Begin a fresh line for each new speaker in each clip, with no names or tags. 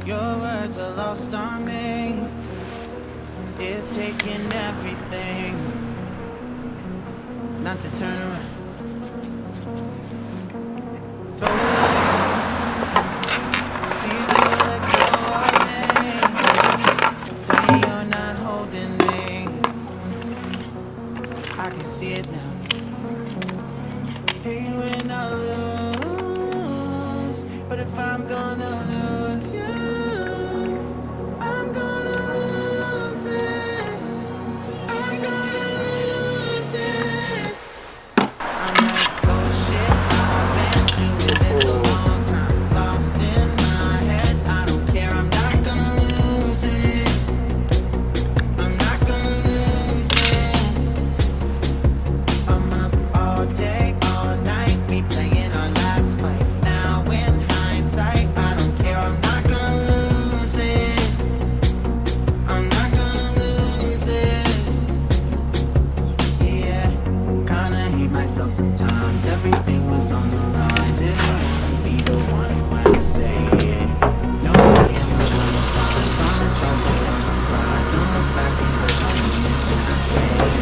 Your words are lost on me. It's taking everything not to turn around. Throw it away. See if you let go of me when you're not holding me. I can see it now. Hey, when I lose, but if I'm gonna lose you, I'm gonna lose it. I'm gonna lose it. I'm like, oh shit, I've been doing this a long time. Lost in my head, I don't care, I'm not gonna lose it. I'm not gonna lose this. I'm up all day, all night, replaying our last fight. Now in hindsight, I don't care, I'm not gonna lose it. I'm not gonna lose this. Yeah, kinda hate myself sometimes. Everything was on the line. Didn't wanna be the one who had to say it. No, I can't do it one more time. Promise I'll be on the ride. Don't look back because I mean it when I say it.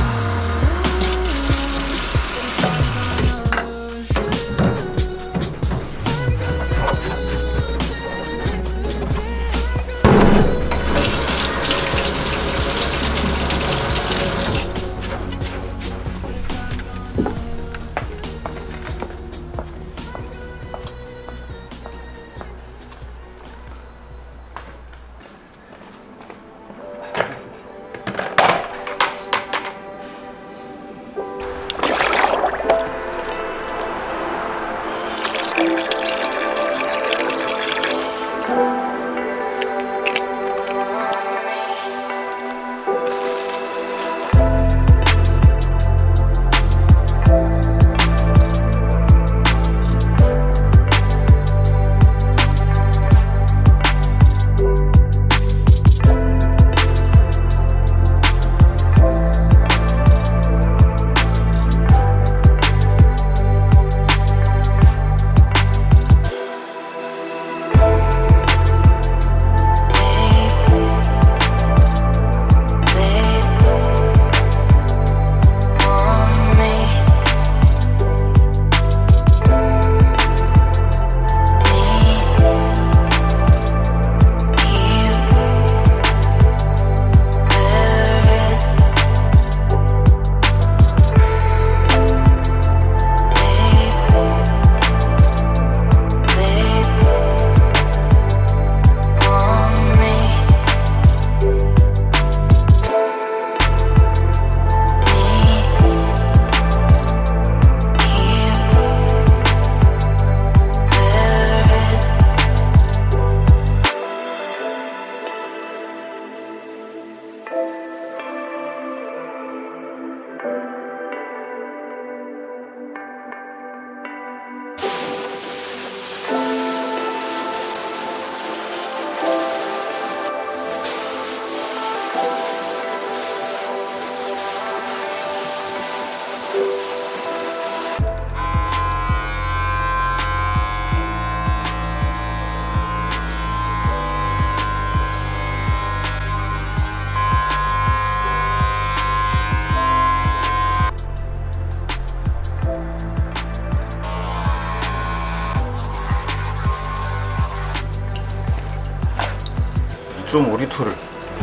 좀 오리토를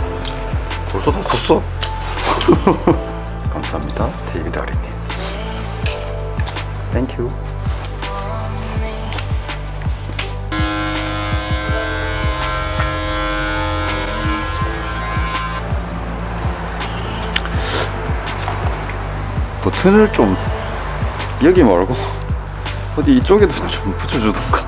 벌써 다 컸어. 감사합니다, 데이비드 아리님. 땡큐. 버튼을 좀 여기 말고 어디 이쪽에도 좀 붙여주던가.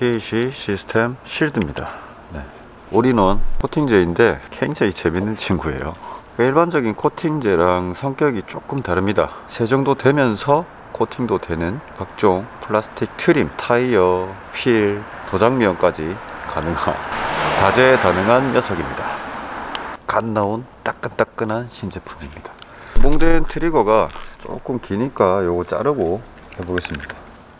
TAC 시스템 실드입니다. 네. 올인원 코팅제인데 굉장히 재밌는 친구예요. 일반적인 코팅제랑 성격이 조금 다릅니다. 새 정도 되면서 코팅도 되는 각종 플라스틱 트림, 타이어, 휠, 도장면까지 가능한 다재다능한 녀석입니다. 갓 나온 따끈따끈한 신제품입니다. 구멍된 트리거가 조금 기니까 요거 자르고 해보겠습니다.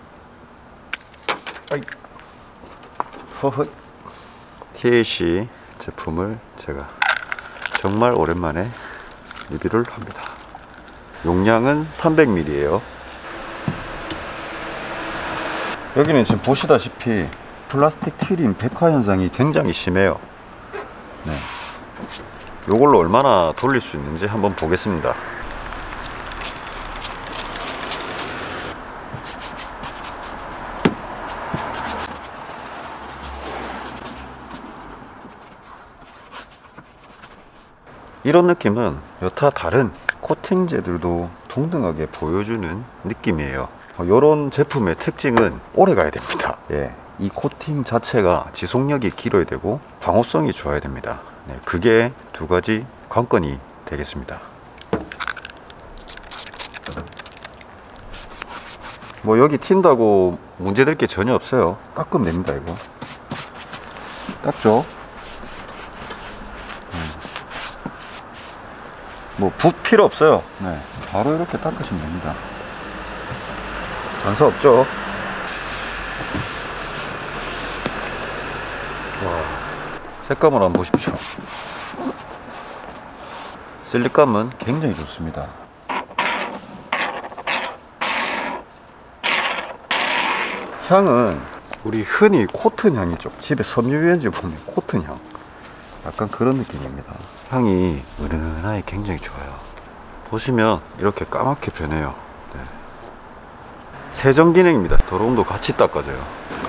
아이. 허허. TAC 제품을 제가 정말 오랜만에 리뷰를 합니다. 용량은 300ml예요. 여기는 지금 보시다시피 플라스틱 트림 백화 현상이 굉장히 심해요. 네. 요걸로 얼마나 돌릴 수 있는지 한번 보겠습니다. 이런 느낌은 여타 다른 코팅제들도 동등하게 보여주는 느낌이에요. 이런 제품의 특징은 오래 가야 됩니다. 예, 이 코팅 자체가 지속력이 길어야 되고 방호성이 좋아야 됩니다. 네, 그게 두 가지 관건이 되겠습니다. 뭐 여기 튄다고 문제될 게 전혀 없어요. 닦으면 됩니다. 이거 닦죠. 뭐 붓 필요 없어요. 네, 바로 이렇게 닦으시면 됩니다. 단서 없죠. 와, 색감을 한번 보십시오. 실리감은 굉장히 좋습니다. 향은 우리 흔히 코튼 향이죠. 집에 섬유유연제 보면 코튼 향, 약간 그런 느낌입니다. 향이 은은하게 굉장히 좋아요. 보시면 이렇게 까맣게 변해요. 네. 세정 기능입니다. 더러움도 같이 닦아줘요.